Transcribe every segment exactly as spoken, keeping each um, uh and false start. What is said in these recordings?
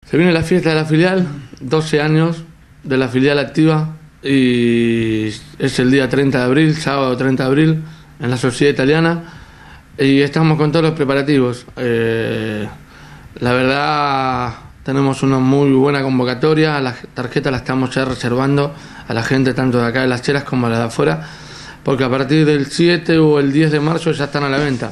Se viene la fiesta de la filial, doce años de la filial activa, y es el día treinta de abril, sábado treinta de abril, en la Sociedad Italiana, y estamos con todos los preparativos. Eh, la verdad, tenemos una muy buena convocatoria, las tarjetas las estamos ya reservando a la gente tanto de acá de Las Heras como a la de afuera, porque a partir del siete o el diez de marzo ya están a la venta.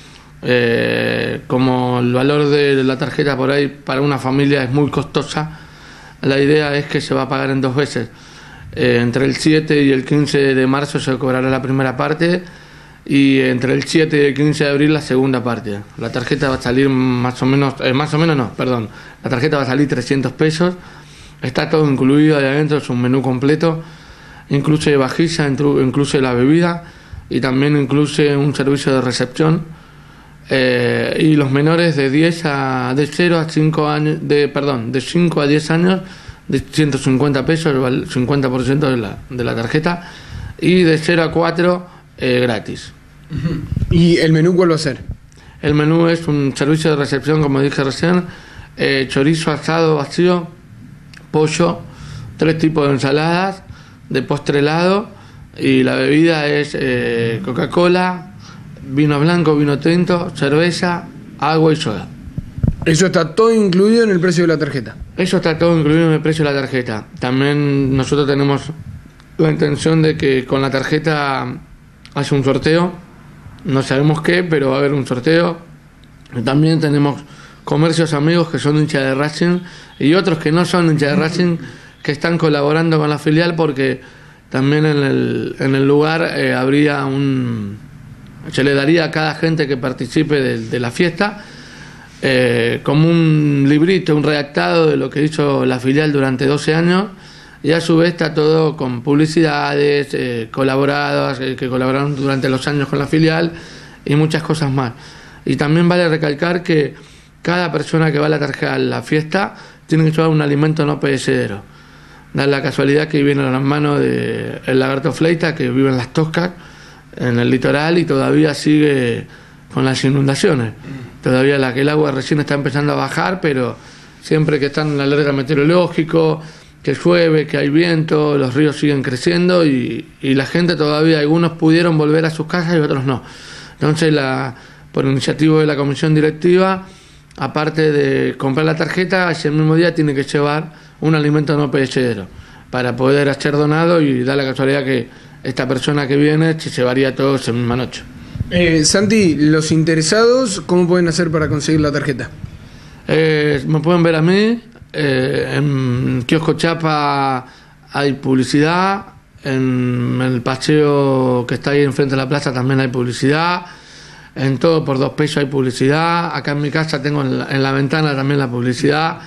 Eh, como el valor de la tarjeta por ahí para una familia es muy costosa, la idea es que se va a pagar en dos veces. Eh, entre el siete y el quince de marzo se cobrará la primera parte y entre el siete y el quince de abril la segunda parte. La tarjeta va a salir más o menos, eh, más o menos no, perdón, la tarjeta va a salir trescientos pesos, está todo incluido ahí adentro, es un menú completo, incluye vajilla, incluye la bebida y también incluye un servicio de recepción. Eh, y los menores de diez a de cero a cinco años, de perdón, de cinco a diez años, de ciento cincuenta pesos, el cincuenta por ciento de la, de la tarjeta, y de cero a cuatro eh, gratis. ¿Y el menú cuál va a ser? El menú es un servicio de recepción, como dije recién, eh, chorizo asado vacío, pollo, tres tipos de ensaladas, de postre helado, y la bebida es eh, Coca-Cola, vino blanco, vino tinto, cerveza, agua y soda. ¿Eso está todo incluido en el precio de la tarjeta? Eso está todo incluido en el precio de la tarjeta. También nosotros tenemos la intención de que con la tarjeta haya un sorteo. No sabemos qué, pero va a haber un sorteo. También tenemos comercios amigos que son hinchas de Racing y otros que no son hinchas de Racing que están colaborando con la filial, porque también en el, en el lugar eh, habría un... se le daría a cada gente que participe de, de la fiesta eh, como un librito, un redactado de lo que hizo la filial durante doce años, y a su vez está todo con publicidades, eh, colaboradas, eh, que colaboraron durante los años con la filial y muchas cosas más. Y también vale recalcar que cada persona que va a la tarjeta a la fiesta tiene que llevar un alimento no perecedero. Da la casualidad que viene a las manos del lagarto Fleita, que vive en Las Toscas, en el litoral, y todavía sigue con las inundaciones. Todavía la que el agua recién está empezando a bajar, pero siempre que están en la alerta meteorológico, que llueve, que hay viento, los ríos siguen creciendo y, y la gente todavía, algunos pudieron volver a sus casas y otros no. Entonces, la, por iniciativa de la comisión directiva, aparte de comprar la tarjeta, ese mismo día tiene que llevar un alimento no perecedero para poder ser donado, y da la casualidad que esta persona que viene se llevaría todo esa misma noche. Eh, Santi, los interesados, ¿cómo pueden hacer para conseguir la tarjeta? Eh, me pueden ver a mí, eh, en Kiosco Chapa hay publicidad, en el paseo que está ahí enfrente de la plaza también hay publicidad, en Todo por Dos Pesos hay publicidad, acá en mi casa tengo en la, en la ventana también la publicidad,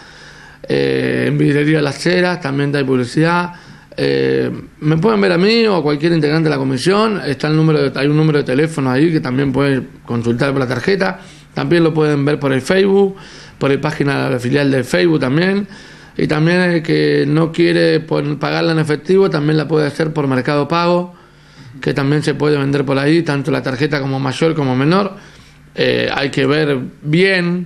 eh, en Vidrería Las Heras también hay publicidad. Eh, me pueden ver a mí o a cualquier integrante de la comisión. Está el número de, hay un número de teléfono ahí que también pueden consultar por la tarjeta. También lo pueden ver por el Facebook, por la página de la filial de Facebook también. Y también el que no quiere pagarla en efectivo también la puede hacer por Mercado Pago, que también se puede vender por ahí, tanto la tarjeta como mayor como menor. Eh, hay que ver bien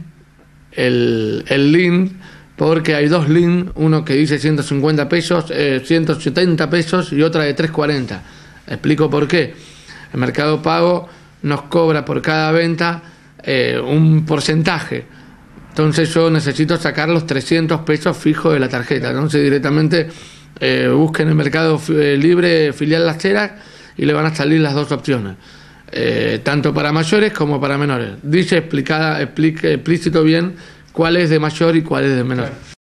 el, el link, porque hay dos links, uno que dice ciento cincuenta pesos, eh, ciento setenta pesos y otra de trescientos cuarenta. Explico por qué. El Mercado Pago nos cobra por cada venta eh, un porcentaje. Entonces yo necesito sacar los trescientos pesos fijos de la tarjeta. Entonces directamente eh, busquen el Mercado Libre filial Las Heras y le van a salir las dos opciones. Eh, tanto para mayores como para menores. Dice explicada, explica, explícito bien cuál es de mayor y cuál es de menor.